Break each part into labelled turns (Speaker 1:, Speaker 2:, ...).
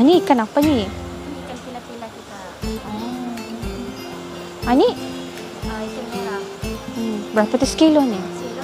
Speaker 1: Ini ikan apa ni?
Speaker 2: Ini ikan pila-pila kita.
Speaker 1: Ini
Speaker 2: Ikan merah.
Speaker 1: berapa tu sekilo ni?
Speaker 2: Kilo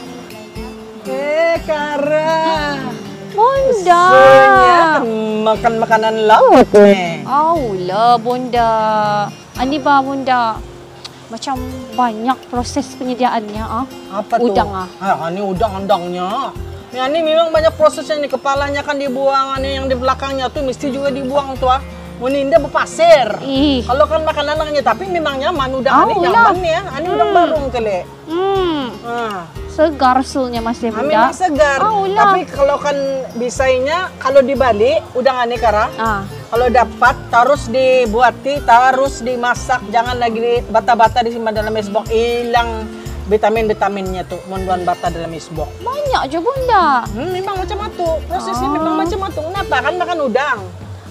Speaker 2: 30
Speaker 3: Kara.
Speaker 1: Bunda.
Speaker 3: Soalnya makan makanan laut ni.
Speaker 1: Aulah Bunda. Ini bah Bunda. Macam banyak proses penyediaannya
Speaker 3: Apa tu?
Speaker 1: Udang
Speaker 3: Ini udang-udangnya. Ini memang banyak prosesnya nih. Kepalanya kan dibuang, ini yang di belakangnya tuh mesti juga dibuang tuh. Muninda berpasir.
Speaker 1: Ih.
Speaker 3: Kalau kan makan anaknya, tapi memang nyaman udang ini
Speaker 1: Aulah.
Speaker 3: nyaman ya. Ini udang baru kali.
Speaker 1: Segar sulnya masih Bunda.
Speaker 3: Memang segar.
Speaker 1: Aulah.
Speaker 3: Tapi kalau kan bisanya kalau dibalik udang ini Kara. Kalau dapat terus dibuati, terus dimasak, jangan lagi bata-bata disimpan dalam esbok, hilang vitamin-vitaminnya tuh, monduan bata dalam esbok.
Speaker 1: Banyak je Bunda.
Speaker 3: Memang macam itu, prosesnya memang macam itu. Kenapa? Kan makan udang.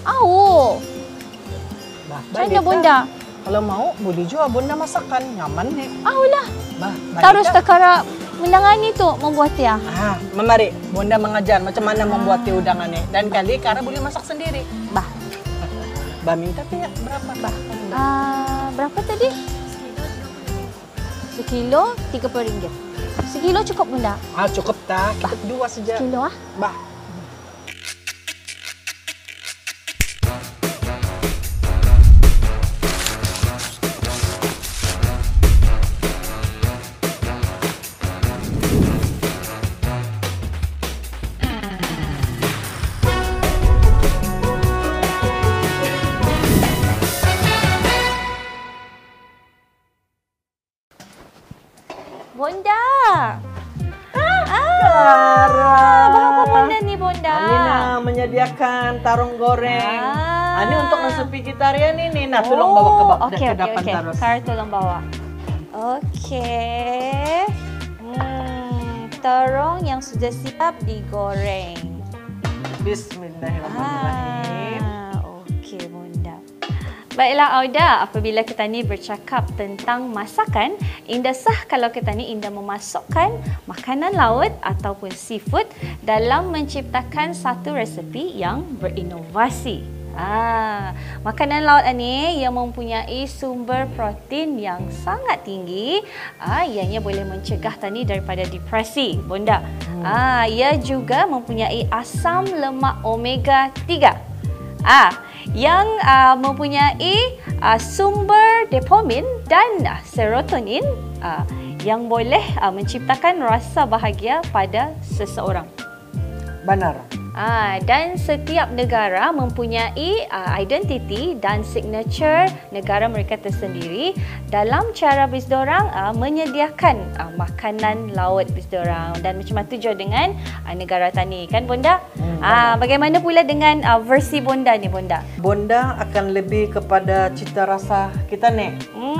Speaker 1: Macam mana Bunda?
Speaker 3: Kalau mau, boleh juga Bunda masakan, nyaman nih.
Speaker 1: Lah.
Speaker 3: Bah,
Speaker 1: Terus takara menangani tu membuat ya.
Speaker 3: Memari, Bunda mengajar macam mana membuat udang ini. Dan kali Kara boleh masak sendiri.
Speaker 1: Bah.
Speaker 3: Bah minta punya berapa bah?
Speaker 1: Berapa tadi? Sekilo RM30. Sekilo cukup Bunda?
Speaker 3: Cukup tak? Kita dua saja.
Speaker 1: Sekilo
Speaker 3: Bah.
Speaker 1: Bunda.
Speaker 3: Kara.
Speaker 1: Apa Bunda ni Bunda?
Speaker 3: Ini menyediakan tarung goreng. Ini untuk nasipikitarian ini. Nah, tolong bawa ke depan terus.
Speaker 1: Kara tolong bawa. Okey. Terong yang sudah siap digoreng.
Speaker 3: Bismillahirrahmanirrahim.
Speaker 1: Okey Bunda. Baiklah Auda, apabila kita ni bercakap tentang masakan, indah sah kalau kita ni indah memasukkan makanan laut ataupun seafood dalam menciptakan satu resepi yang berinovasi. Makanan laut ini yang mempunyai sumber protein yang sangat tinggi, ianya boleh mencegah tani daripada depresi, Bunda. Ia juga mempunyai asam lemak omega 3. Yang mempunyai sumber dopamin dan serotonin yang boleh menciptakan rasa bahagia pada seseorang.
Speaker 3: Benar.
Speaker 1: Dan setiap negara mempunyai identiti dan signature negara mereka tersendiri dalam cara bisdorang menyediakan makanan laut bisdorang, dan macam tu juga dengan negara tani kan Bunda. Bagaimana pula dengan versi Bunda ni Bunda?
Speaker 3: Bunda akan lebih kepada cita rasa kita nih.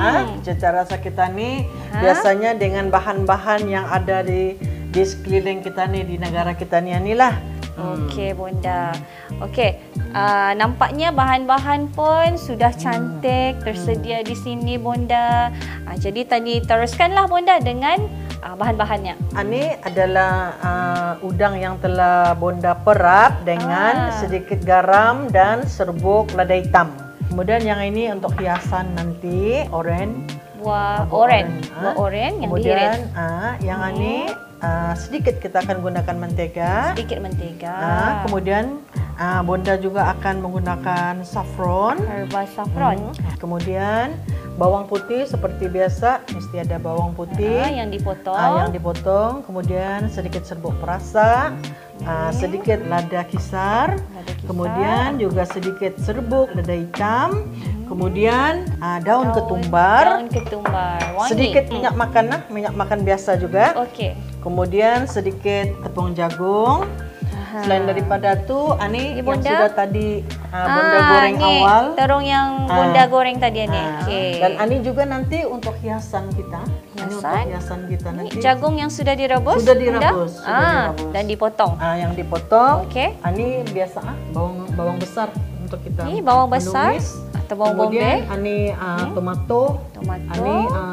Speaker 3: Cita rasa kita nih biasanya dengan bahan-bahan yang ada di sekeliling kita nih, di negara kita ni lah.
Speaker 1: Okey Bunda. Okey, nampaknya bahan-bahan pun sudah cantik tersedia di sini Bunda. Jadi tadi teruskanlah Bunda dengan bahan-bahannya. Ini
Speaker 3: adalah udang yang telah Bunda perap dengan sedikit garam dan serbuk lada hitam. Kemudian yang ini untuk hiasan nanti, oren.
Speaker 1: Buah oren. Buah oren yang diiris.
Speaker 3: Kemudian yang ini sedikit kita akan gunakan mentega.
Speaker 1: Sedikit mentega.
Speaker 3: Kemudian Bunda juga akan menggunakan saffron.
Speaker 1: Herba saffron.
Speaker 3: Kemudian bawang putih seperti biasa, mesti ada bawang putih
Speaker 1: yang dipotong.
Speaker 3: Yang dipotong. Kemudian sedikit serbuk perasa, sedikit lada kisar. Kemudian juga sedikit serbuk lada hitam. Kemudian daun ketumbar.
Speaker 1: Daun ketumbar. Wangi.
Speaker 3: Sedikit minyak makan biasa juga.
Speaker 1: Okey.
Speaker 3: Kemudian sedikit tepung jagung. Selain daripada tu, ini yang sudah tadi Bunda goreng awal.
Speaker 1: Terong yang Bunda goreng tadi ni.
Speaker 3: Okay. Dan ini juga nanti untuk hiasan kita. Ini untuk hiasan kita nanti.
Speaker 1: Jagung yang sudah direbus?
Speaker 3: Sudah direbus.
Speaker 1: Dan dipotong.
Speaker 3: Yang dipotong.
Speaker 1: Okey.
Speaker 3: Ini biasa bawang besar untuk kita.
Speaker 1: Ini bawang besar atau bawang bombay.
Speaker 3: Kemudian ini tomato. Ini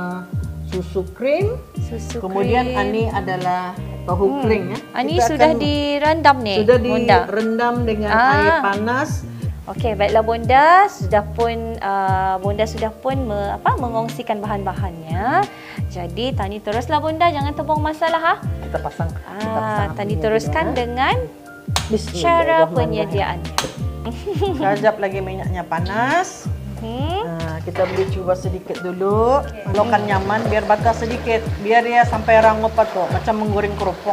Speaker 3: susu krim. Kemudian ini adalah tahu kering ya.
Speaker 1: Ini sudah direndam nih.
Speaker 3: Sudah direndam dengan air panas
Speaker 1: Okey, baiklah Bonda, Bonda sudah pun mengongsikan bahan-bahannya. Jadi Tani teruslah Bonda, jangan tebong masalah ha.
Speaker 3: Kita pasang.
Speaker 1: Tani teruskan dengan cara penyediaannya.
Speaker 3: Sekejap lagi minyaknya panas. Kita boleh cuba sedikit dulu. Kalau kan nyaman, biar bakar sedikit. Biar dia sampai rangup tu, macam menggoreng kerupuk.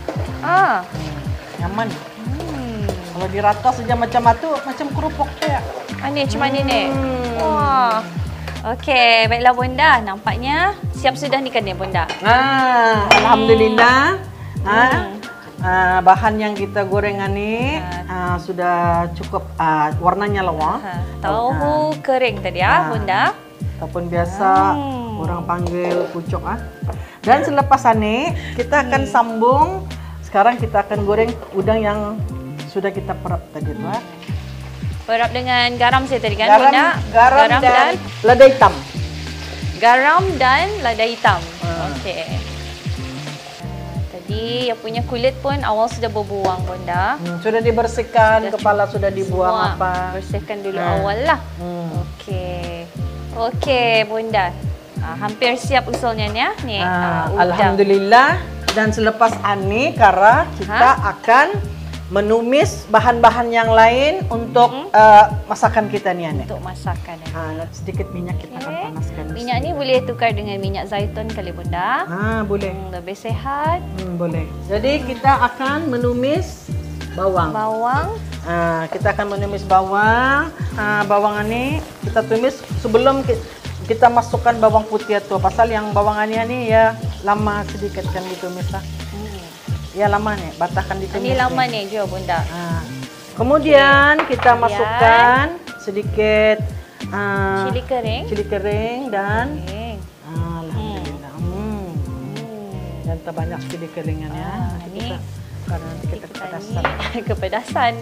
Speaker 3: Nyaman. Kalau dirata saja macam itu, macam kerupuk ya.
Speaker 1: Ni macam mana ni? Wah. Okey, baiklah Bonda. Nampaknya siap sudah ni kan ni Bonda?
Speaker 3: Alhamdulillah. Bahan yang kita gorengan ni sudah cukup warnanya lawa.
Speaker 1: Tahu kering tadi Bonda.
Speaker 3: Ataupun biasa orang panggil pucuk Dan selepas ini kita akan sambung. Sekarang kita akan goreng udang yang sudah kita perap tadi tu.
Speaker 1: Perap dengan garam saya tadi kan Bonda?
Speaker 3: Garam dan lada hitam.
Speaker 1: Garam dan lada hitam. Okey. Tadi yang punya kulit pun awal sudah berbuang Bonda.
Speaker 3: Sudah dibersihkan, kepala sudah dibuang apa.
Speaker 1: Bersihkan dulu awal lah. Okey. Okey Bonda. Hampir siap usulnya ni ni.
Speaker 3: Alhamdulillah. Dan selepas ini Kara, kita akan menumis bahan-bahan yang lain untuk masakan kita ni.
Speaker 1: Untuk masakan.
Speaker 3: Sedikit minyak kita akan panaskan.
Speaker 1: Minyak ni boleh tukar dengan minyak zaitun kali Bunda.
Speaker 3: Boleh.
Speaker 1: Lebih sehat.
Speaker 3: Boleh. Jadi kita akan menumis bawang. Kita akan menumis bawang. Bawang ini kita tumis sebelum kita masukkan bawang putih itu. Pasal yang bawang ini ya lama sedikit kan ditumis lah. Ya lama nih, batahkan ditumis.
Speaker 1: Ini lama nih juga Bunda.
Speaker 3: Kemudian kita masukkan sedikit
Speaker 1: cili kering
Speaker 3: dan alhamdulillah. Dan terbanyak cili keringan ya.
Speaker 1: Ini
Speaker 3: karena nanti kita kepedasan.
Speaker 1: Kepedasan.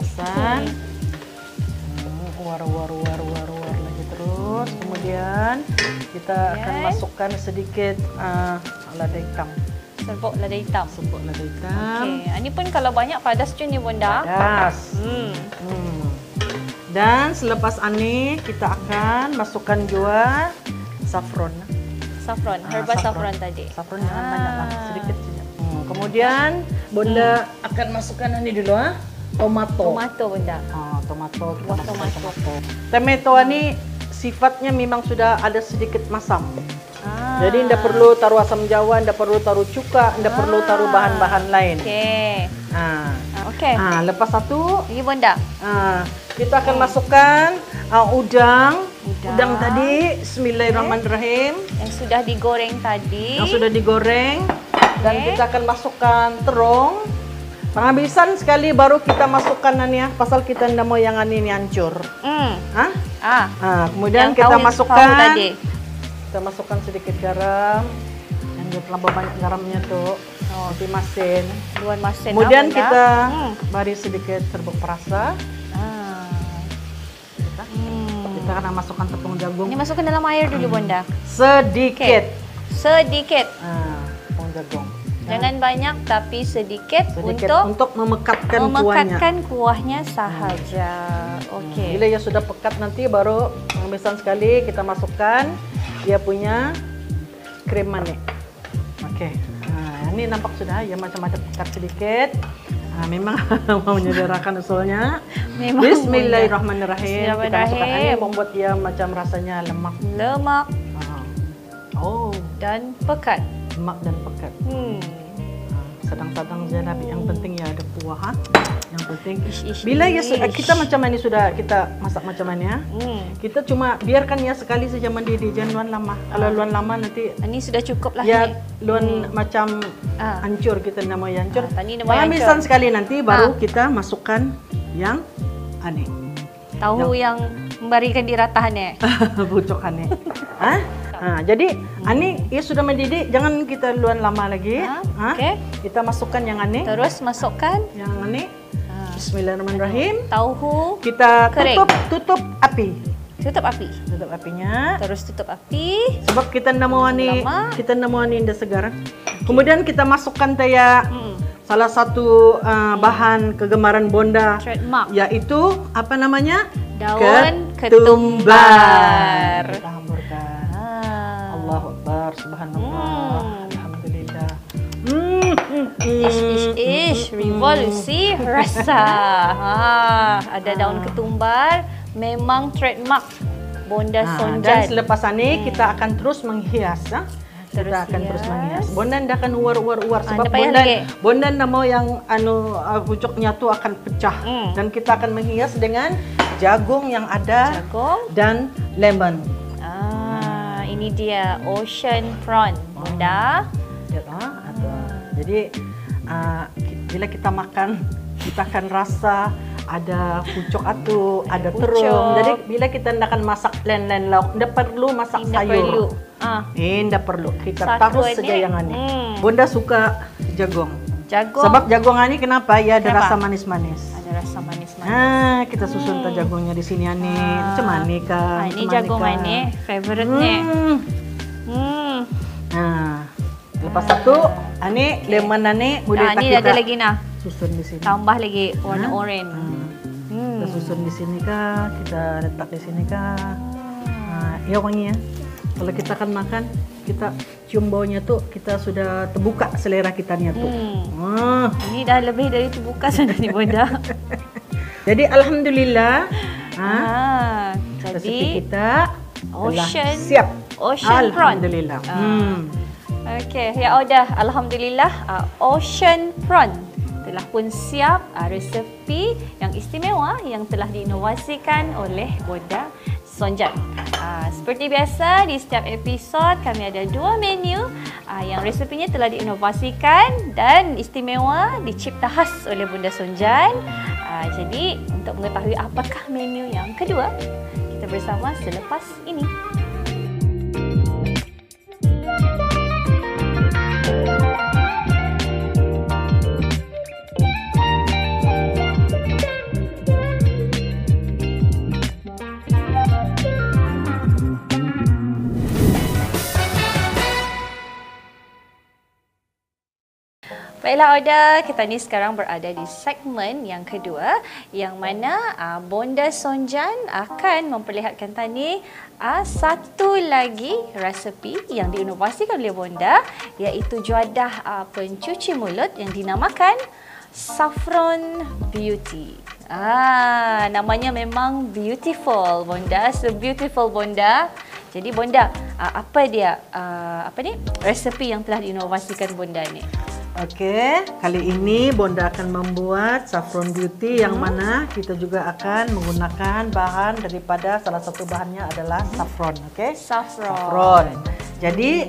Speaker 3: War lagi terus. Kemudian kita akan masukkan sedikit lada hitam.
Speaker 1: Serbuk lada hitam. Okey, ini pun kalau banyak padas je ni Bunda.
Speaker 3: Padas. Dan selepas ini kita akan masukkan juga saffron.
Speaker 1: Herba saffron tadi.
Speaker 3: Saffron jangan banyak lah, sedikit saja. Kemudian Bunda akan masukkan ini dulu tomato.
Speaker 1: Tomato Bunda.
Speaker 3: Tomato. Tomato ini sifatnya memang sudah ada sedikit masam. Jadi tidak perlu taruh asam jawa, tidak perlu taruh cuka, tidak perlu taruh bahan-bahan lain.
Speaker 1: Okey.
Speaker 3: Lepas satu,
Speaker 1: ini Bunda.
Speaker 3: Kita akan masukkan udang tadi. Bismillahirrahmanirrahim.
Speaker 1: Yang sudah digoreng tadi.
Speaker 3: Dan kita akan masukkan terong. Penghabisan sekali baru kita masukkan ini ya, pasal kita tidak mau yang ini hancur. Kemudian yang kita masukkan. Kita masukkan sedikit garam. Yang terlalu banyak garamnya tuh. Dimasin. Kemudian kita beri sedikit serbuk perasa. Kita akan masukkan tepung jagung.
Speaker 1: Ini masukkan dalam air dulu Bunda.
Speaker 3: Sedikit. Tepung jagung.
Speaker 1: Jangan banyak tapi sedikit
Speaker 3: untuk memekatkan
Speaker 1: kuahnya sahaja. Okey.
Speaker 3: Bila ia sudah pekat nanti baru penghabisan sekali kita masukkan dia punya krim manis. Okey. Ini nampak sudah ya macam-macam pekat sedikit. Memang mau menyederhanakan usulnya. Bismillahirrahmanirrahim. Kita masukkan ini membuat dia macam rasanya lemak.
Speaker 1: Dan pekat.
Speaker 3: Lemak dan pekat. Sedang-sedang je Nabi. Yang penting ya ada kuah. Yang penting bila ya kita macam ini sudah kita masak macam ini ya. Kita cuma biarkan ya sekali saja mendidih, jangan luan lama. Kalau luan lama nanti
Speaker 1: ini sudah cukup lah
Speaker 3: ya luan macam hancur, kita tidak mau hancur. Penghabisan sekali nanti baru kita masukkan yang aneh.
Speaker 1: Tahu yang memberikan diratahannya.
Speaker 3: Bucokannya. Jadi ini ya sudah mendidih, jangan kita luan lama lagi. Kita masukkan yang aneh.
Speaker 1: Terus masukkan
Speaker 3: yang aneh. Bismillahirrahmanirrahim.
Speaker 1: Tauhu
Speaker 3: kita tutup api.
Speaker 1: Tutup apinya. Terus tutup api.
Speaker 3: Sebab kita tidak mau ini, dah segar. Kemudian kita masukkan salah satu bahan kegemaran Bonda,
Speaker 1: Trademark.
Speaker 3: yaitu apa namanya?
Speaker 1: Daun ketumbar.
Speaker 3: Kita hamburkan. Allahu Akbar, subhanallah, alhamdulillah.
Speaker 1: Revolusi rasa. Ada daun ketumbar, memang trademark Bonda Sonjan.
Speaker 3: Dan selepas ini kita akan terus menghias. Kita akan terus menghias. Bondan dah akan uar sebab Bondan dah mau yang pucuknya tu akan pecah. Dan kita akan menghias dengan jagung yang ada dan lemon.
Speaker 1: Ini dia ocean prawn, Bonda.
Speaker 3: Jadi bila kita makan, kita akan rasa ada pucuk atu, ada terung. Jadi bila kita akan masak lain-lain lauk, tidak perlu masak sayur. Tidak perlu. Kita taruh saja yang ini. Bunda suka jagung. Sebab jagung ini kenapa? Ya ada rasa manis-manis.
Speaker 1: Ada rasa manis-manis.
Speaker 3: Kita susun jagungnya di sini ani. Macam mana kan?
Speaker 1: Ini jagung ini favorite ni.
Speaker 3: Lepas satu, ani lemon ani boleh
Speaker 1: ini ada lagi nah.
Speaker 3: Susun di sini.
Speaker 1: Tambah lagi warna oranye.
Speaker 3: Kita susun di sini kah? Kita letak di sini kah? Ya wangi ya. Kalau kita akan makan, kita cium baunya tuh, kita sudah terbuka selera kita nih tuh.
Speaker 1: Ini dah lebih dari terbuka sana nih Bonda.
Speaker 3: Jadi alhamdulillah,
Speaker 1: jadi
Speaker 3: kita
Speaker 1: ocean
Speaker 3: siap.
Speaker 1: Ocean prawn.
Speaker 3: Alhamdulillah.
Speaker 1: Okey, ya udah, alhamdulillah ocean prawn telah pun siap, resepi yang istimewa yang telah diinovasikan oleh Bonda Sonjan. Seperti biasa di setiap episod kami ada 2 menu yang resepinya telah diinovasikan dan istimewa dicipta khas oleh Bonda Sonjan. Jadi untuk mengetahui apakah menu yang kedua, kita bersama selepas ini. Baiklah Oda, kita ni sekarang berada di segmen yang kedua yang mana Bonda Sonjan akan memperlihatkan tadi satu lagi resepi yang diinovasikan oleh Bonda, iaitu juadah pencuci mulut yang dinamakan Saffron Beauty. Namanya memang beautiful Bonda, so beautiful Bonda. Jadi Bonda, apa dia resepi yang telah diinovasikan Bonda ni?
Speaker 3: Okey, kali ini Bonda akan membuat saffron beauty yang mana kita juga akan menggunakan bahan daripada salah satu bahannya adalah saffron, okey? Saffron. Jadi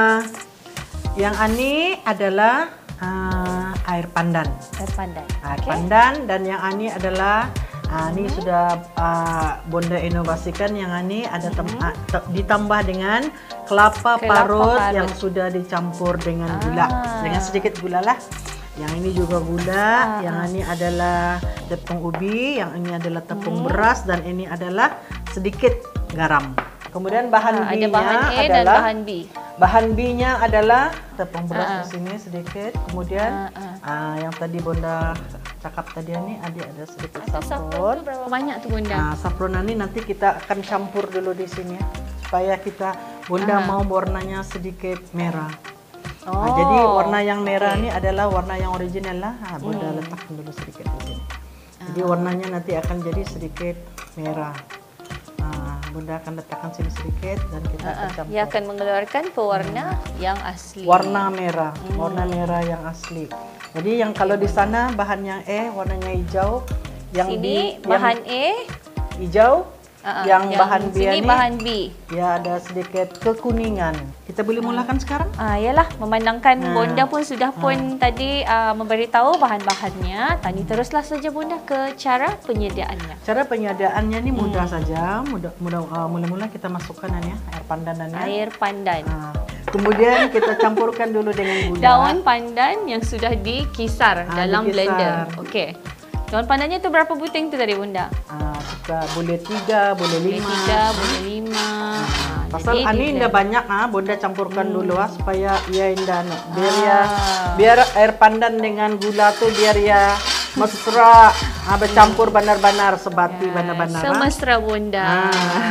Speaker 3: yang ini adalah air pandan. Air pandan dan yang ini adalah ini sudah Bonda inovasikan, yang ini ada ditambah dengan kelapa parut yang sudah dicampur dengan gula, dengan sedikit gula lah. Yang ini juga gula, yang ini adalah tepung ubi, yang ini adalah tepung beras, dan ini adalah sedikit garam. Kemudian bahan B-nya
Speaker 1: bahan A
Speaker 3: adalah
Speaker 1: dan bahan B.
Speaker 3: Bahan B-nya adalah tepung beras di sini sedikit. Kemudian yang tadi Bonda cakap tadi ini ada sedikit saffron.
Speaker 1: Berapa banyak tu Bonda?
Speaker 3: Saffron ini nanti kita akan campur dulu di sini supaya Bonda mau warnanya sedikit merah. Jadi warna yang merah ini adalah warna yang original lah. Bonda letakkan dulu sedikit di sini. Jadi warnanya nanti akan jadi sedikit merah. Bonda akan letakkan sini sedikit dan kita akan campur.
Speaker 1: Ia akan mengeluarkan pewarna yang asli.
Speaker 3: Warna merah yang asli. Jadi yang kalau di sana bahan yang warnanya hijau, yang
Speaker 1: sini bahan
Speaker 3: hijau, yang bahan B
Speaker 1: sini
Speaker 3: ini
Speaker 1: bahan B.
Speaker 3: Ya ada sedikit kekuningan. Kita boleh mulakan sekarang?
Speaker 1: Yalah, memandangkan Bonda pun sudah tadi memberitahu bahan-bahannya. Tadi teruslah saja Bonda ke cara penyediaannya.
Speaker 3: Cara penyediaannya ini mudah saja. Mula-mula kita masukkan air pandan.
Speaker 1: Air pandan.
Speaker 3: Kemudian kita campurkan dulu dengan gula.
Speaker 1: Daun pandan yang sudah dikisar dalam blender. Okey. Daun pandannya tu berapa buting tu tadi Bunda?
Speaker 3: Boleh 3, boleh 5.
Speaker 1: Boleh 3, boleh 5.
Speaker 3: Pasal
Speaker 1: jadi
Speaker 3: ini indah banyak Bunda campurkan dulu supaya ia indah biar air pandan dengan gula tuh biar ya mesra bercampur benar-benar sebati benar-benar.
Speaker 1: Semesra Bunda.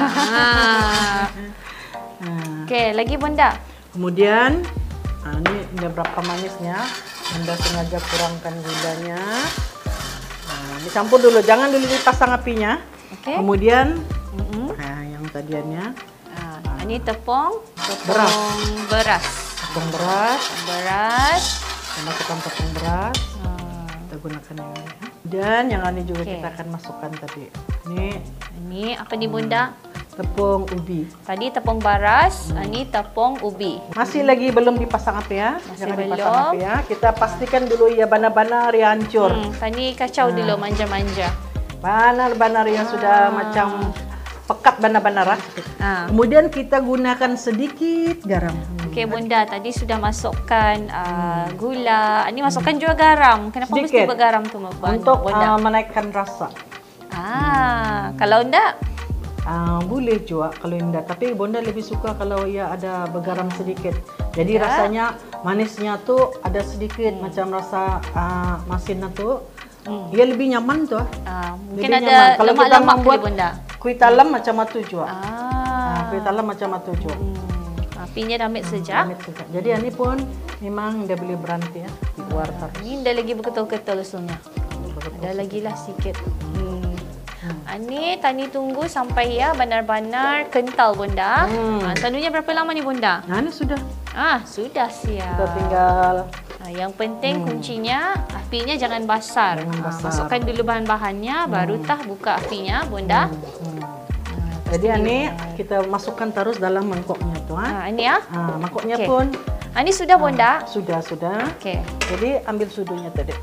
Speaker 1: Okey, lagi Bunda.
Speaker 3: Kemudian ini udah berapa manisnya. Bunda sengaja kurangkan gulanya. Dicampur dulu, jangan dulu dipasang apinya.
Speaker 1: Okay.
Speaker 3: Kemudian yang tadiannya
Speaker 1: ini tepung
Speaker 3: beras.
Speaker 1: Tepung beras.
Speaker 3: Kita masukkan tepung beras. Kita gunakan yang ini. Dan yang ini juga kita akan masukkan tadi.
Speaker 1: Ini apa nih Bunda?
Speaker 3: Tepung ubi.
Speaker 1: Tadi tepung beras, ini tepung ubi.
Speaker 3: Masih lagi belum dipasang api ya. Jangan dipasang api ya. Kita pastikan dulu ya benar-benar ya hancur.
Speaker 1: Tadi kacau dulu manja-manja.
Speaker 3: Benar-benar yang sudah macam pekat benar-benar. Kemudian kita gunakan sedikit garam.
Speaker 1: Okey Bunda, tadi sudah masukkan gula. Ini masukkan juga garam. Kenapa mesti buat garam tu
Speaker 3: untuk menaikkan rasa.
Speaker 1: Kalau enggak
Speaker 3: boleh juga kalau indah, tapi Bunda lebih suka kalau ia ada bergaram sedikit. Jadi rasanya manisnya tuh ada sedikit macam rasa masinnya tuh. Ia lebih nyaman tuh.
Speaker 1: Mungkin ada lemak-lemak kali Bunda.
Speaker 3: Kuih talam macam itu juga. Kuih talam macam itu juga.
Speaker 1: Apinya damit saja.
Speaker 3: Jadi ini pun memang dah boleh berhenti ya. Keluar terus.
Speaker 1: Ini dah lagi berketul-ketul usulnya. Ada lagi lah sikit. Ini tani tunggu sampai ya benar-benar kental Bunda. Selalunya berapa lama ni Bunda?
Speaker 3: Ini sudah.
Speaker 1: Sudah siap.
Speaker 3: Kita tinggal.
Speaker 1: Yang penting kuncinya apinya jangan basar. Masukkan dulu bahan-bahannya, baru buka apinya Bunda.
Speaker 3: Jadi ini kita masukkan terus dalam mangkoknya tuh.
Speaker 1: Ini ya.
Speaker 3: Mangkoknya pun.
Speaker 1: Ini sudah Bunda?
Speaker 3: Sudah.
Speaker 1: Okey.
Speaker 3: Jadi ambil sudunya tadi.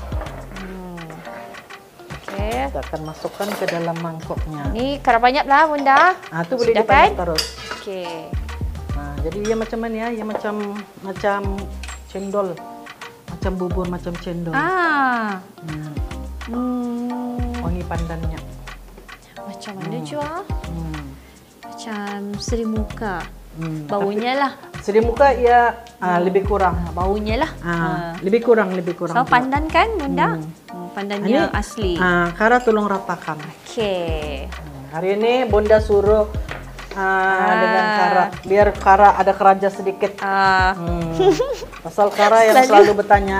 Speaker 3: Kita akan masukkan ke dalam mangkoknya.
Speaker 1: Ini kerap banyak lah Bunda.
Speaker 3: Itu boleh dipakai terus.
Speaker 1: Okey.
Speaker 3: Jadi dia macam mana ya? Dia macam cendol. Macam bubur macam cendol. Wangi pandannya.
Speaker 1: Macam mana juga? Macam serimuka. Baunya lah.
Speaker 3: Serimuka ya lebih kurang.
Speaker 1: Baunya lah.
Speaker 3: Lebih kurang.
Speaker 1: So pandan kan Bunda? Pandannya asli.
Speaker 3: Kara tolong ratakan.
Speaker 1: Okey.
Speaker 3: Hari ini Bunda suruh dengan Kara, biar Kara ada keraja sedikit. Pasal Kara yang selalu bertanya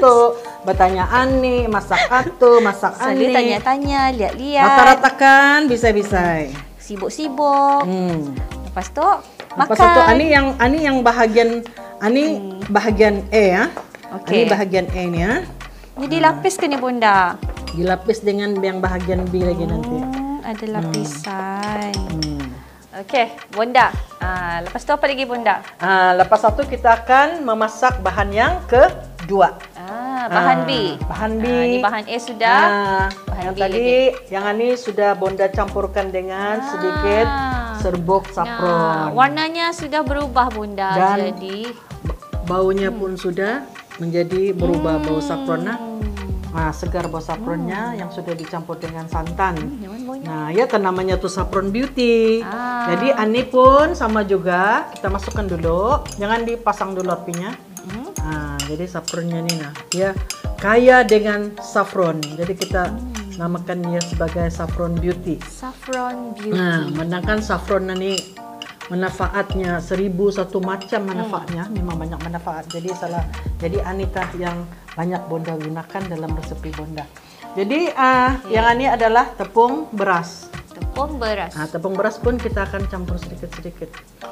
Speaker 3: Ani, masak masak Ani.
Speaker 1: Selalu tanya-tanya, lihat-lihat.
Speaker 3: Rata-ratakan bisa-bisa.
Speaker 1: Sibuk-sibuk. Lepas tu makan.
Speaker 3: Lepas tu Ani yang bahagian bahagian E ya. Ini bahagian E ni ya.
Speaker 1: Ini dilapis ke ni Bunda?
Speaker 3: Dilapis dengan yang bahagian B lagi nanti.
Speaker 1: Ada lapisan. Okey, Bunda. Lepas tu apa lagi Bunda?
Speaker 3: Lepas itu kita akan memasak bahan yang kedua.
Speaker 1: Bahan B.
Speaker 3: Bahan B.
Speaker 1: Ini bahan A sudah. Bahan
Speaker 3: yang
Speaker 1: B
Speaker 3: tadi, lagi. Yang ini sudah Bunda campurkan dengan sedikit serbuk saffron.
Speaker 1: Warnanya sudah berubah Bunda.
Speaker 3: Dan
Speaker 1: jadi
Speaker 3: baunya pun sudah menjadi berubah bau saffronnya. Segar bau saffronnya yang sudah dicampur dengan santan. Nah, ya kan namanya tuh saffron beauty. Jadi ini pun sama juga kita masukkan dulu. Jangan dipasang dulu apinya. Jadi saffronnya ini dia kaya dengan saffron. Jadi kita namakan dia sebagai saffron beauty.
Speaker 1: Saffron beauty.
Speaker 3: Sedangkan saffron ini manfaatnya 1001 macam manfaatnya, memang banyak manfaat. Jadi Anita yang banyak Bunda gunakan dalam resepi Bunda. Jadi yang ini adalah tepung beras.
Speaker 1: Tepung beras.
Speaker 3: Tepung beras pun kita akan campur sedikit-sedikit.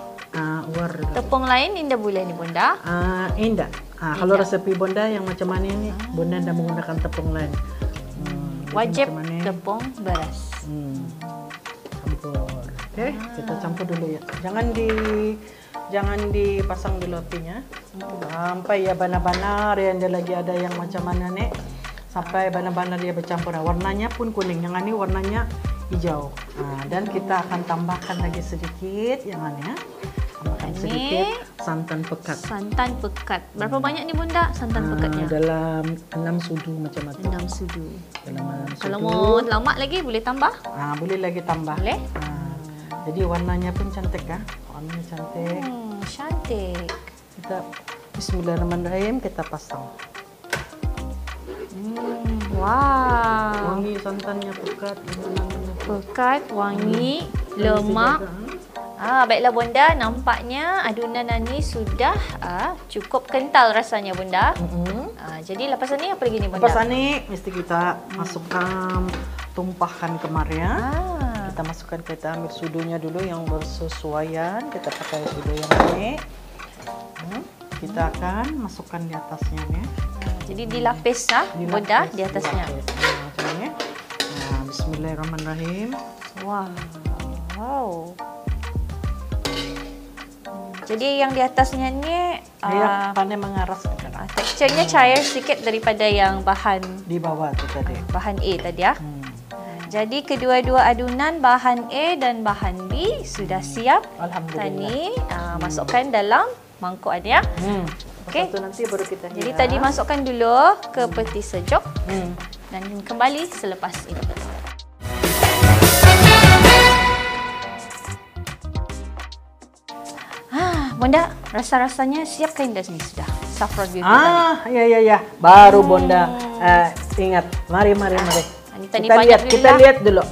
Speaker 1: Tepung lain indah boleh ni Bunda?
Speaker 3: Indah. Kalau resepi Bunda yang macam mana ini, Bunda dah menggunakan tepung lain.
Speaker 1: Wajib tepung beras.
Speaker 3: Campur. Oke, kita campur dulu ya. Jangan dipasang dulu apinya. Sampai ya benar-benar yang dia lagi ada yang macam mana nih. Sampai benar-benar dia bercampur. Warnanya pun kuning. Yang ini warnanya hijau. Dan kita akan tambahkan lagi sedikit yang ini ya. Tambahkan sedikit santan pekat.
Speaker 1: Santan pekat. Berapa banyak ni Bunda santan pekatnya?
Speaker 3: Dalam 6 sudu macam itu.
Speaker 1: 6 sudu.
Speaker 3: Dalam 6 sudu.
Speaker 1: Kalau mau lama lagi boleh tambah?
Speaker 3: Boleh lagi tambah.
Speaker 1: Boleh.
Speaker 3: Jadi warnanya pun cantik kan? Warnanya cantik.
Speaker 1: Cantik.
Speaker 3: Kita Bismillahirrahmanirrahim, kita pasang.
Speaker 1: Wow.
Speaker 3: Wangi santannya pekat.
Speaker 1: Pekat, wangi, lemak. Baiklah Bonda, nampaknya adunan ini sudah cukup kental rasanya Bonda. Jadi lepas ni apa lagi ni Bonda?
Speaker 3: Lepas ni mesti kita masukkan, tumpahkan kemari ya. Kita masukkan, kita ambil sudunya dulu yang bersesuaian. Kita pakai sudu yang ini. Kita akan masukkan di atasnya nih.
Speaker 1: Jadi dilapis Bonda di atasnya.
Speaker 3: Bismillahirrahmanirrahim.
Speaker 1: Wow. Jadi yang di atasnya ni
Speaker 3: pandai mengaras.
Speaker 1: Teksturnya cair sedikit daripada yang bahan
Speaker 3: di bawah tu tadi.
Speaker 1: Bahan A tadi ya. Jadi kedua-dua adunan bahan A dan bahan B sudah siap.
Speaker 3: Alhamdulillah.
Speaker 1: Tadi masukkan dalam mangkuk ya. Okey.
Speaker 3: Nanti baru kita hias.
Speaker 1: Jadi tadi masukkan dulu ke peti sejuk. Dan kembali selepas ini. Bonda, rasa-rasanya siap kan dah ni sudah? Saffron Beauty tadi.
Speaker 3: Ya. Baru Bonda ingat. Mari. Kita lihat dulu.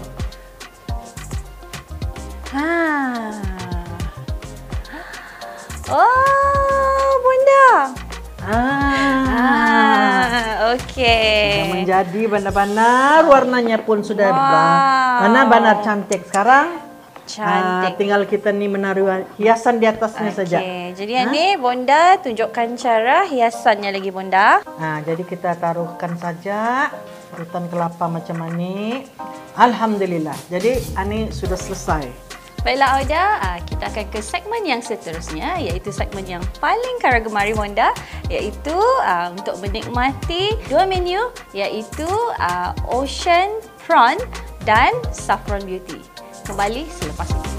Speaker 1: Oh, Bonda. Okey.
Speaker 3: Sudah menjadi benar-benar warnanya pun sudah benar-benar cantik sekarang.
Speaker 1: Cantik.
Speaker 3: Tinggal kita ni menaruh hiasan di atasnya saja.
Speaker 1: Jadi ini Bonda tunjukkan cara hiasannya lagi Bonda.
Speaker 3: Jadi kita taruhkan saja parutan kelapa macam ini. Alhamdulillah. Jadi ini sudah selesai.
Speaker 1: Baiklah Auda, kita akan ke segmen yang seterusnya, iaitu segmen yang paling kara gemari Bonda, iaitu untuk menikmati dua menu, iaitu Ocean Prawn dan Saffron Beauty. Kembali selepas ini.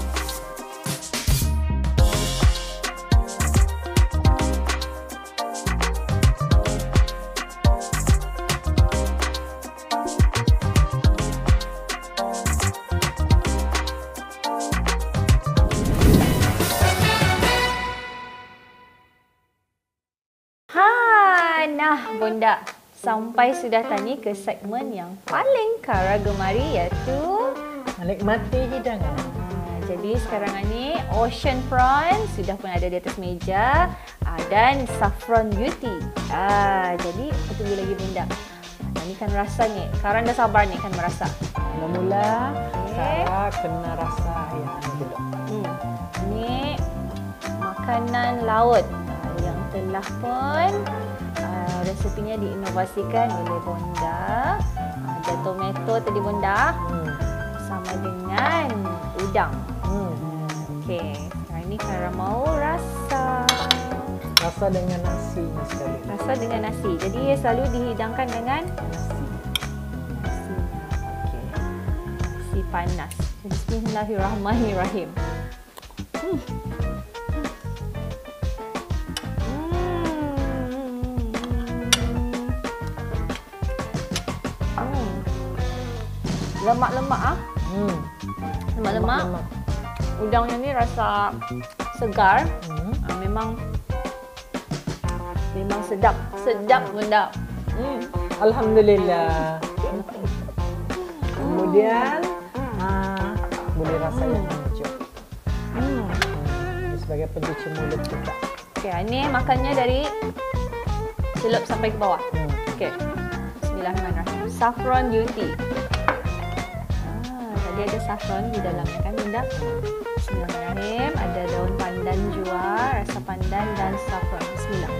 Speaker 1: Nah Bonda, sampai sudah tadi ke segmen yang paling kara gemari, iaitu
Speaker 3: menikmati hidangan.
Speaker 1: Jadi sekarang ni Ocean Prawn sudah pun ada di atas meja dan Saffron Beauty. Jadi tunggu lagi Bonda. Ini kan rasa ni. Karan dah sabar ni kan merasa.
Speaker 3: Mula-mula Sarah kena rasa yang dulu.
Speaker 1: Ini makanan laut yang telah pun resepinya diinovasikan oleh Bonda. Ada tomato tadi Bonda. Sama dengan udang. Okey, sekarang ni Kara mau rasa.
Speaker 3: Rasa dengan nasinya sekali.
Speaker 1: Rasa dengan nasi. Jadi ia selalu dihidangkan dengan nasi. Okey. Nasi panas. Bismillahirrahmanirrahim. Lemak-lemak Lemak-lemak. Udangnya ni rasa segar. Memang sedap. Sedap Bunda.
Speaker 3: Alhamdulillah. Kemudian boleh rasanya hijau. Sebagai pencuci mulut kita.
Speaker 1: Okey, ini makannya dari celup sampai ke bawah. Okey. Bismillahirrahmanirrahim. Saffron Beauty. Tadi ada saffron di dalamnya kan Bunda. Bismillahirrahmanirrahim. Ada daun pandan jua, rasa pandan dan saffron. Bismillah.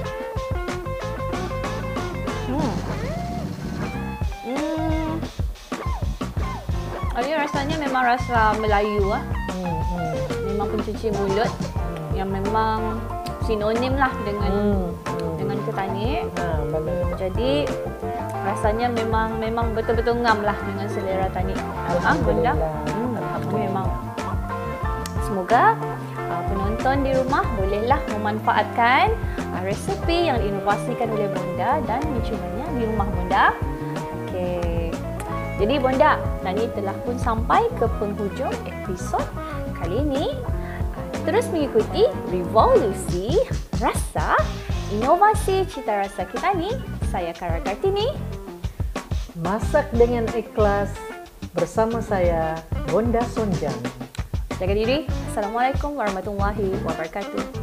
Speaker 1: Ini rasanya memang rasa Melayu Memang pencuci mulut yang memang sinonim lah dengan ketani. Jadi rasanya memang betul-betul ngam lah dengan selera tani. Bunda. Memang. Semoga penonton di rumah bolehlah memanfaatkan resepi yang diinovasikan oleh Bonda dan mencubanya di rumah Bonda. Okey. Jadi Bonda, tadi telah pun sampai ke penghujung episod kali ini. Terus mengikuti revolusi rasa, inovasi cita rasa kita ni. Saya Kara Kartini.
Speaker 4: Masak dengan ikhlas bersama saya, Bonda Sonjang.
Speaker 1: Jaga diri. Assalamualaikum warahmatullahi wabarakatuh.